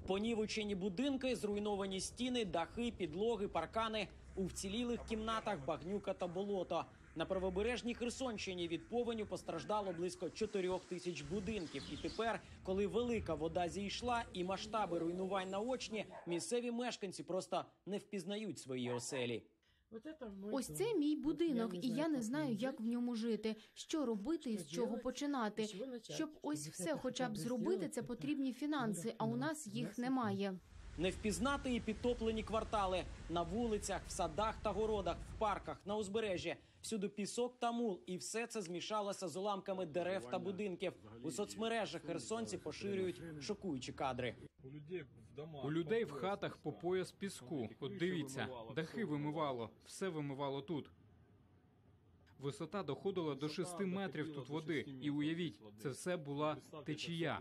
Понівечені будинки, зруйновані стіни, дахи, підлоги, паркани. У вцілілих кімнатах багнюка та болото. На правобережній Херсонщині від повеню постраждало близько 4 тисяч будинків. І тепер, коли велика вода зійшла і масштаби руйнувань наочні, місцеві мешканці просто не впізнають свої оселі. Ось це мій будинок, і я не знаю, як в ньому жити, що робити і з чого починати. Щоб ось все хоча б зробити, це потрібні фінанси, а у нас їх немає. Не впізнати і підтоплені квартали. На вулицях, в садах та городах, в парках, на узбережжі. Всюди пісок та мул. І все це змішалося з уламками дерев та будинків. У соцмережах херсонці поширюють шокуючі кадри. У людей в хатах по пояс піску. От дивіться, дахи вимивало, все вимивало тут. Висота доходила до 6 метрів тут води. І уявіть, це все була течія.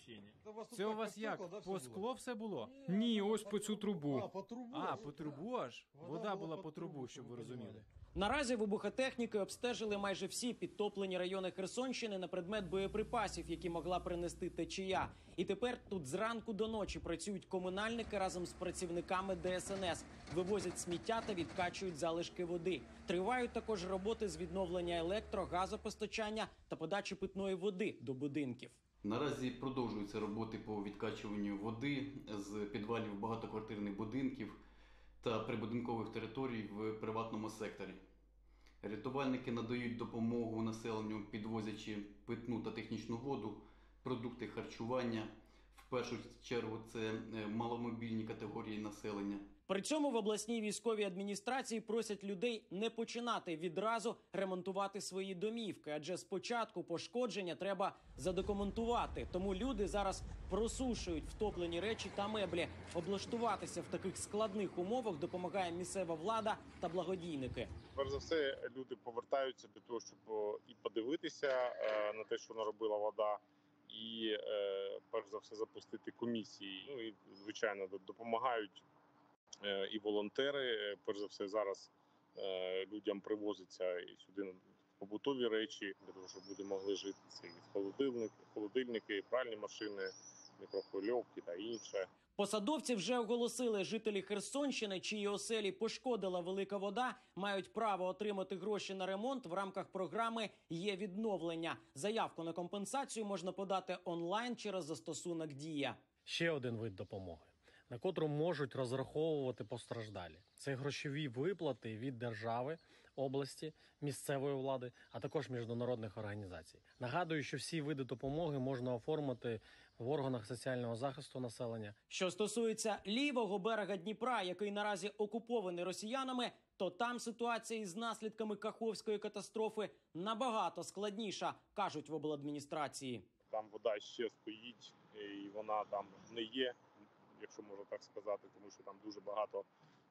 Це у вас як? По скло все було? Ні, ось по цю трубу. А, по трубу аж? Вода була по трубу, щоб ви розуміли. Наразі вибухотехніки обстежили майже всі підтоплені райони Херсонщини на предмет боєприпасів, які могла принести течія. І тепер тут зранку до ночі працюють комунальники разом з працівниками ДСНС. Вивозять сміття та відкачують залишки води. Тривають також роботи з відновлення електро-, газопостачання та подачі питної води до будинків. Наразі продовжуються роботи по відкачуванню води з підвалів багатоквартирних будинків та прибудинкових територій в приватному секторі. Рятувальники надають допомогу населенню, підвозячи питну та технічну воду, продукти харчування. В першу чергу це маломобільні категорії населення. При цьому в обласній військовій адміністрації просять людей не починати відразу ремонтувати свої домівки, адже спочатку пошкодження треба задокументувати. Тому люди зараз просушують втоплені речі та меблі. Облаштуватися в таких складних умовах допомагає місцева влада та благодійники. Перш за все, люди повертаються для того, щоб і подивитися на те, що наробила вода, і перш за все запустити комісії. Ну і звичайно допомагають і волонтери. Перш за все зараз людям привозяться і сюди побутові речі для того, щоб люди могли жити. Це холодильники, пральні машини, мікрохвильовки та інше. Посадовці вже оголосили, жителі Херсонщини, чиї оселі пошкодила велика вода, мають право отримати гроші на ремонт в рамках програми «Є відновлення». Заявку на компенсацію можна подати онлайн через застосунок «Дія». Ще один вид допомоги, на котру можуть розраховувати постраждалі. Це грошові виплати від держави, області, місцевої влади, а також міжнародних організацій. Нагадую, що всі види допомоги можна оформити в органах соціального захисту населення. Що стосується лівого берега Дніпра, який наразі окупований росіянами, то там ситуація із наслідками Каховської катастрофи набагато складніша, кажуть в обладміністрації. Там вода ще стоїть, і вона там не є, якщо можна так сказати, тому що там дуже багато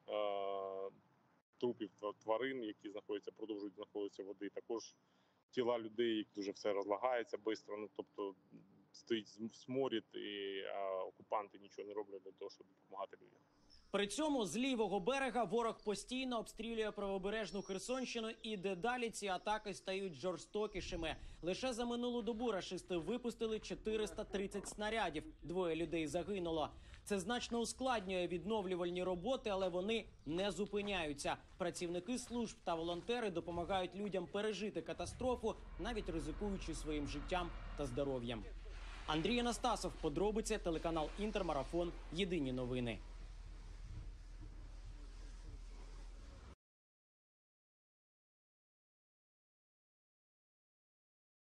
трупів тварин, які продовжують знаходитися в воді. Також тіла людей, які дуже все розлагається швидко, ну, тобто стоїть сморід, і окупанти нічого не роблять для того, щоб допомагати людям. При цьому з лівого берега ворог постійно обстрілює правобережну Херсонщину, і дедалі ці атаки стають жорстокішими. Лише за минулу добу рашисти випустили 430 снарядів, 2 людей загинуло. Це значно ускладнює відновлювальні роботи, але вони не зупиняються. Працівники служб та волонтери допомагають людям пережити катастрофу, навіть ризикуючи своїм життям та здоров'ям. Андрій Анастасов, подробиці, телеканал «Інтермарафон», єдині новини.